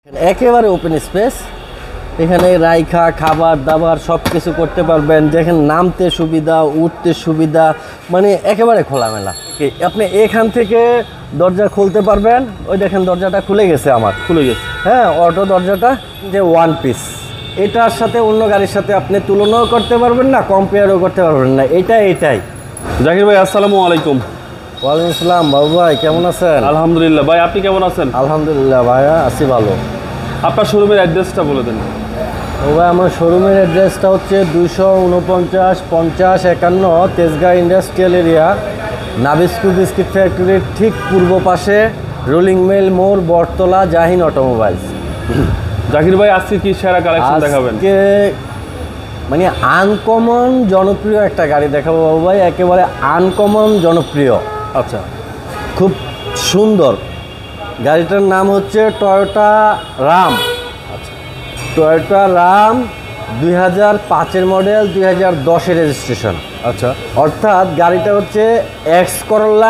একেবারে open space. এখানে রাইখা খাবার দাবার সব কিছু করতে পারবেন। দেখেন নামতে সুবিধা, উঠতে সুবিধা, মানে একেবারে খোলামেলা। আপনি এখান থেকে দরজা খুলতে পারবেন। ওই দেখেন দরজাটা খুলে গেছে, আমার খুলে গেছে। হ্যাঁ, অটো দরজাটা যে ওয়ান পিস। এটার সাথে অন্য গাড়ির সাথে আপনি তুলনাও করতে পারবেন না, কম্পেয়ারও করতে পারবেন না। এটাই। জাকির ভাই, আসসালামু আলাইকুম। ওয়ালাইকুম আসসালাম। বাবু ভাই কেমন আছেন? আলহামদুলিল্লাহ। ভাই আপনি কেমন আছেন? আলহামদুলিল্লাহ ভাইয়া, আছি ভালো। আপনার শোরুমের অ্যাড্রেসটা বলে দেন। ও ভাই, আমার শোরুমের অ্যাড্রেসটা হচ্ছে 249 50 51 Tejgaon industrial area, Nabisco biscuit ফ্যাক্টরির ঠিক পূর্ব পাশে, রোলিং মিল মোড়, বটতলা, জাহিন অটোমোবাইলস। জাকির ভাই, আজকে কি সেরা কালেকশন দেখাবেন? আজকে মানে আনকমন জনপ্রিয় একটা গাড়ি দেখাবো বাবু ভাই, একেবারে আনকমন জনপ্রিয়। আচ্ছা, খুব সুন্দর। গাড়িটার নাম হচ্ছে টয়োটা রাম। আচ্ছা, টয়োটা রাম 2005-এর মডেল, 2010-এর রেজিস্ট্রেশন। আচ্ছা, অর্থাৎ গাড়িটা হচ্ছে এক্স করোলা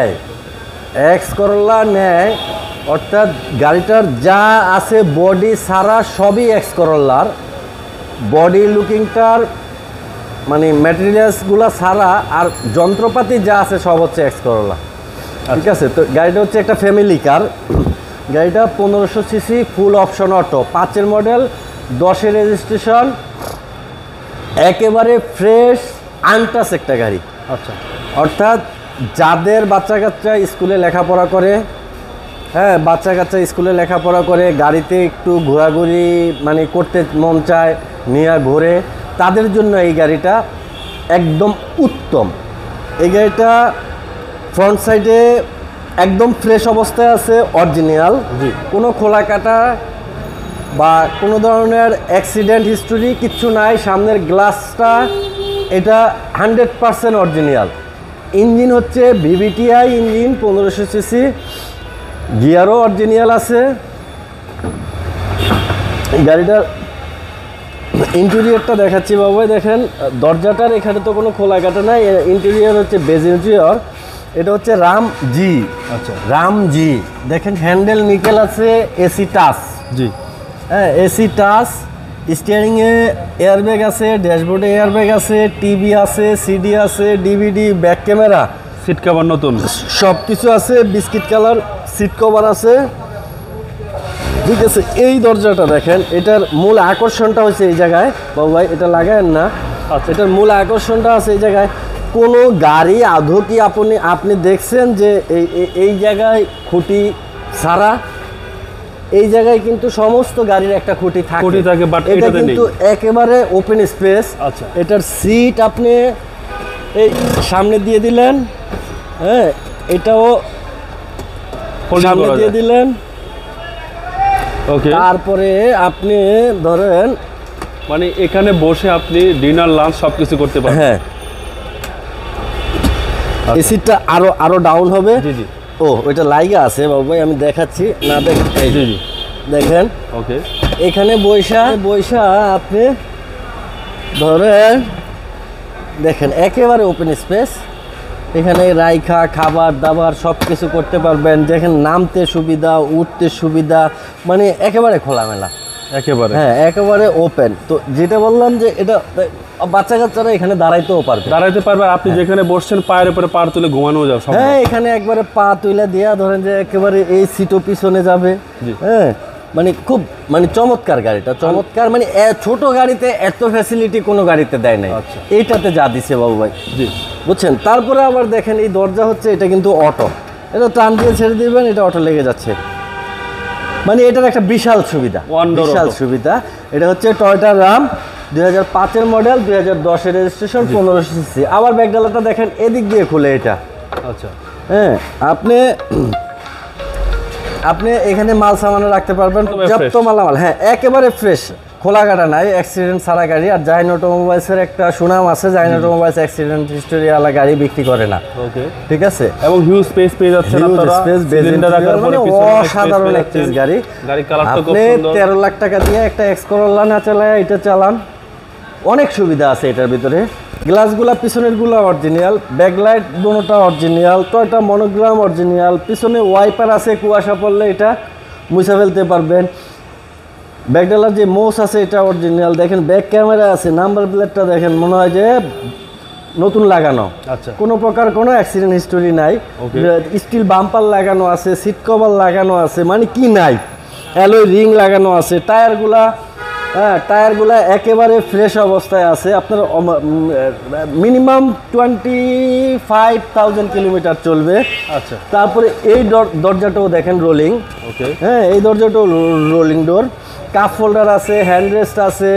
ন্যায়। অর্থাৎ গাড়িটার যা আছে বডি সারা সবই এক্স করোলার। বডি লুকিংটার মানে ম্যাটেরিয়ালসগুলো সারা, আর যন্ত্রপাতি যা আছে সব হচ্ছে এক্স করোলা। ঠিক আছে, তো গাড়িটা হচ্ছে একটা ফ্যামিলি কার। গাড়িটা 1500 সিসি, ফুল অপশন অটো, 5-এর মডেল, 10-এর রেজিস্ট্রেশন, একেবারে ফ্রেশ আনটাচ একটা গাড়ি। আচ্ছা, অর্থাৎ যাদের বাচ্চা কাচ্চা স্কুলে লেখাপড়া করে, হ্যাঁ বাচ্চা কাচ্চা স্কুলে লেখাপড়া করে, গাড়িতে একটু ঘোরাঘুরি মানে করতে মন চায়, নিয়ে ঘোরে, তাদের জন্য এই গাড়িটা একদম উত্তম। এই গাড়িটা ফ্রন্ট সাইডে একদম ফ্রেশ অবস্থায় আছে, অরিজিনাল। জি। কোনো খোলা কাটা বা কোনো ধরনের অ্যাক্সিডেন্ট হিস্টোরি কিচ্ছু নাই। সামনের গ্লাসটা এটা 100% অরিজিনাল। ইঞ্জিন হচ্ছে ভিভিটিআই ইঞ্জিন, 1500 সিসি, গিয়ারও অরিজিনাল আছে। গাড়িটার ইন্টেরিয়রটা দেখাচ্ছি বাবু, দেখেন দরজাটার এখানে তো কোনো খোলা কাটা নাই। ইন্টেরিয়র হচ্ছে বেজ ইন্টেরিয়র। এটা হচ্ছে রাম জি। আচ্ছা, রাম জি। দেখেন হ্যান্ডেল নিকেল আছে, এসি টাচ। জি। হ্যাঁ, এসি টাচ, স্টিয়ারিংয়ে এয়ারব্যাগ আছে, ড্যাশবোর্ডে এয়ারব্যাগ আছে, টিভি আছে, সিডি আছে, DVD, back camera, seat cover নতুন, সব কিছু আছে। বিস্কিট কালার সিট কভার আছে। ঠিক আছে, এই দরজাটা দেখেন, এটার মূল আকর্ষণটা হচ্ছে এই জায়গায় বাবু ভাই, এটা লাগায়েন না। আচ্ছা, এটার মূল আকর্ষণটা আছে এই জায়গায়। কোনো গাড়ি আদৌ কি আপনি দেখছেন যে এই জায়গায় খুঁটি ছাড়া? এই জায়গায় কিন্তু সমস্ত গাড়ির একটা খুঁটি থাকে, বাট এটা এটাতে নেই। কিন্তু একেবারে ওপেন স্পেস। আচ্ছা, এটার সিট আপনি এই সামনে দিয়ে দিলেন, হ্যাঁ এটাও সামনে দিয়ে দিলেন। ওকে, তারপরে আপনি ধরেন মানে এখানে বসে আপনি ডিনার লাঞ্চ সবকিছু করতে পারেন। হ্যাঁ, এই সিটটা আরো ডাউন হবে। জি জি। ও, ওইটা লাইগা আছে বাবু ভাই, আমি দেখাচ্ছি না। জি জি। দেখেন ওকে, এখানে বৈশা আপনি ধরেন, দেখেন একেবারে ওপেন স্পেস। এখানে রাইখা খাবার দাবার সব কিছু করতে পারবেন। দেখেন নামতে সুবিধা, উঠতে সুবিধা, মানে একেবারে খোলামেলা। একেবারে, হ্যাঁ একেবারে ওপেন। তো যেটা বললাম যে এটা বাচ্চা কাচ্চারা এখানে দাঁড়াইতেও পারবে, দাঁড়াইতে পারবে। আপনি যেখানে বসছেন পায়ের উপরে পা তুলে ঘুমানো যাবে সব। হ্যাঁ এখানে একবারে পা তুলে দেয়া, ধরেন যে একেবারে এই সিটও পিছনে যাবে। জি। হ্যাঁ, মানে খুব মানে চমৎকার গাড়িটা, চমৎকার। মানে ছোট গাড়িতে এত ফ্যাসিলিটি কোনো গাড়িতে দেয় নাই। আচ্ছা। এইটাতে যা দিছে বাবু ভাই, জি, বুঝছেন। তারপরে আবার দেখেন এই দরজা হচ্ছে, এটা কিন্তু অটো। এটা টান দিয়ে ছেড়ে দিবেন, এটা অটো লেগে যাচ্ছে। মানে এটার একটা বিশাল সুবিধা, বিশাল সুবিধা। এটা হচ্ছে টয়োটা রাম 2005-এর মডেল, 2010-এর রেজিস্ট্রেশন, 1500 সিসি। আবার ব্যাকডালাটা দেখেন এদিক দিয়ে খুলে এটা। আচ্ছা, হ্যাঁ, আপনি এখানে মাল সামানো রাখতে পারবেন, পর্যাপ্ত মালামাল। হ্যাঁ একেবারে ফ্রেশ, খোলা কাটা নাই, অ্যাক্সিডেন্ট ছাড়া গাড়ি। আর জাহিন অটোমোবাইলসের একটা সুনাম আছে, জাহিন অটোমোবাইলস অ্যাক্সিডেন্ট হিস্টোরিওয়ালা গাড়ি বিক্রি করে না। ওকে, ঠিক আছে। এবং হিউজ স্পেস পেয়ে যাচ্ছেন আপনারা। সিলিন্ডার রাখার পরে পিছনে অসাধারণ একটা গাড়ি। গাড়ি কালারটা খুব আপনি সুন্দর। 13 লাখ টাকা দিয়ে একটা এক্স করোলা না চালায় এটা চালান, অনেক সুবিধা আছে এটার ভিতরে। গ্লাসগুলা পিছনেরগুলো অরিজিনাল, ব্যাকলাইট দুটোটা অরিজিনাল, টয়টা মনোগ্রাম অরিজিনাল, পিছনে ওয়াইপার আছে, কুয়াশা পড়লে এটা মুছে ফেলতে পারবেন। ব্যাকডালার যে মোস আছে এটা অরিজিনাল, দেখেন ব্যাক ক্যামেরা আছে, নাম্বার প্লেটটা দেখেন মনে হয় যে নতুন লাগানো, আচ্ছা কোনো প্রকার কোনো অ্যাক্সিডেন্ট হিস্টোরি নাই, স্টিল বাম্পার লাগানো আছে, সিট কভার লাগানো আছে, মানে কি নাই, অ্যালয় রিং লাগানো আছে, টায়ারগুলা একেবারে ফ্রেশ অবস্থায় আছে। আপনার মিনিমাম 25,000 কিলোমিটার চলবে। আচ্ছা তারপরে এই দরজাটাও দেখেন রোলিং, ওকে হ্যাঁ এই দরজাটাও রোলিং ডোর, কাপ হোল্ডার আছে, হ্যান্ডরেস্ট আছে,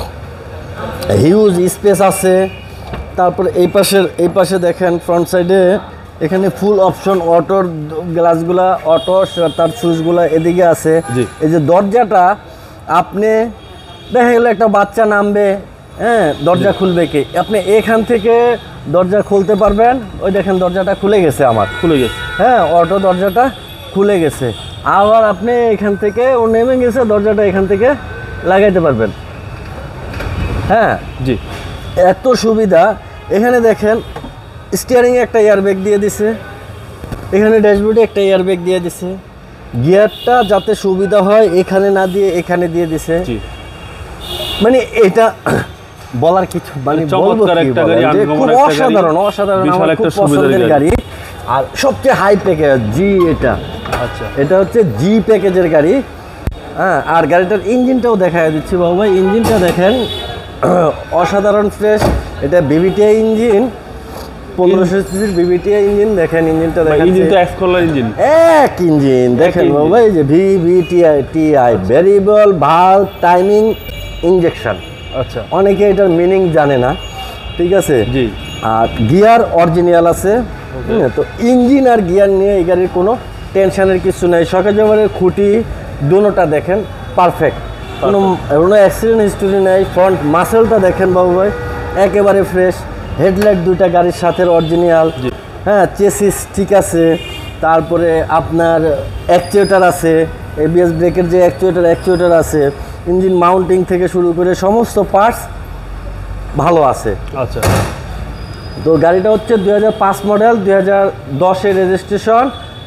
হিউজ স্পেস আছে। তারপরে এই পাশে দেখেন ফ্রন্ট সাইডে এখানে ফুল অপশন, অটোর গ্লাসগুলা অটো, তার সুইচগুলা এদিকে আছে। জি। এই যে দরজাটা আপনি দেখা গেলো একটা বাচ্চা নামবে, হ্যাঁ দরজা খুলবে কি, আপনি এখান থেকে দরজা খুলতে পারবেন। ওই দেখেন দরজাটা খুলে গেছে আমার, খুলে গেছে। হ্যাঁ অটো দরজাটা খুলে গেছে। আবার আপনি এখান থেকে ও নেমে গেছে, দরজাটা এখান থেকে লাগাইতে পারবেন। হ্যাঁ জি এত সুবিধা। এখানে দেখেন স্টিয়ারিংয়ে একটা এয়ারব্যাগ দিয়ে দিছে, এখানে ড্যাশবোর্ডে একটা এয়ারব্যাগ দিয়ে দিছে, গিয়ারটা যাতে সুবিধা হয় এখানে না দিয়ে এখানে দিয়ে দিছে। জি মানে এটা বলার কিছু মানে বলবো চমৎকার কি একটা বলেন, গাড়ি, যে আনকমন খুব একটা গাড়ি, অসাধারণ অসাধারণ, বিশাল আমার একটা খুব সুবিধার পছন্দের গাড়ি। গাড়ি। আর সবচেয়ে হাই প্যাকেজ জি, আচ্ছা এটা হচ্ছে জি প্যাকেজের গাড়ি। হ্যাঁ আর গাড়িটার ইঞ্জিনটাও দেখা দিচ্ছি বাবু ভাই, ইঞ্জিনটা দেখেন অসাধারণ ফ্রেশ। এটা বিবিটিআই ইঞ্জিন, 1500 সিসির বিবিটিআই ইঞ্জিন। দেখেন ইঞ্জিনটা দেখেন, ইঞ্জিন তো এক্স কলার ইঞ্জিন, এক ইঞ্জিন দেখেন ইঞ্জিন। বাবু ভাই, যে VVTI variable valve timing injection. আচ্ছা অনেকে এটার মিনিং জানে না, ঠিক আছে। জি আর গিয়ার অরিজিনাল আছে। তো ইঞ্জিন আর গিয়ার নিয়ে এই গাড়ির কোনো টেনশনের কিছু নেই। সকালবেলার খুঁটি দুটোটা দেখেন পারফেক্ট, কোনো অ্যাক্সিডেন্ট হিস্টোরি নেই। ফ্রন্ট মাসেলটা দেখেন বাবু ভাই একেবারে ফ্রেশ। হেডলাইট দুইটা গাড়ির সাথে অরিজিনাল। জি। হ্যাঁ চেসিস ঠিক আছে। তারপরে আপনার অ্যাকচুয়েটার আছে, এবিএস ব্রেকের যে অ্যাকচুয়েটার আছে, ইঞ্জিন মাউন্টিং থেকে শুরু করে সমস্ত পার্টস ভালো আছে। আচ্ছা তো গাড়িটা হচ্ছে 2005 মডেল, 2010-এর রেজিস্ট্রেশন,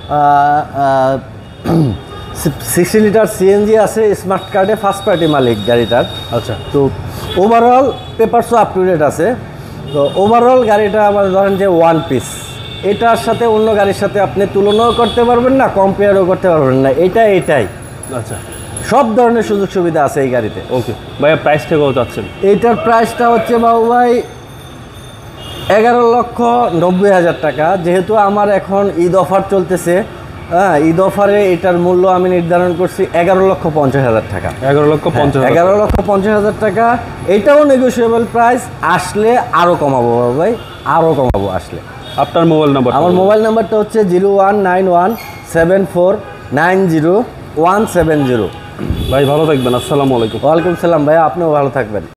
60 লিটার সিএনজি আছে, স্মার্ট কার্ডে ফার্স্ট পার্টি মালিক গাড়িটার। আচ্ছা তো ওভারঅল পেপারসও আপ টু ডেট আছে। তো ওভারঅল গাড়িটা আবার ধরেন যে ওয়ান পিস, এটার সাথে অন্য গাড়ির সাথে আপনি তুলনাও করতে পারবেন না, কম্পেয়ারও করতে পারবেন না, এটাই আচ্ছা সব ধরনের সুযোগ সুবিধা আছে এই গাড়িতে। ওকে ভাইয়া, প্রাইসটা কত চাচ্ছেন? এইটার প্রাইসটা হচ্ছে বাবু ভাই 11,90,000 টাকা। যেহেতু আমার এখন ঈদ অফার চলতেছে, হ্যাঁ ঈদ অফারে এটার মূল্য আমি নির্ধারণ করছি 11,50,000 টাকা। 11,50,000। 11,50,000 টাকা। এটাও নেগোশিয়েবল প্রাইস, আসলে আরও কমাবো বাবু ভাই, আরও কমাবো আসলে। আপনার মোবাইল নাম্বার? আমার মোবাইল নাম্বারটা হচ্ছে 01917490 170। ভাই ভালো থাকবেন, আসসালামু আলাইকুম। ওয়ালাইকুম সালাম ভাই, আপনিও ভালো থাকবেন।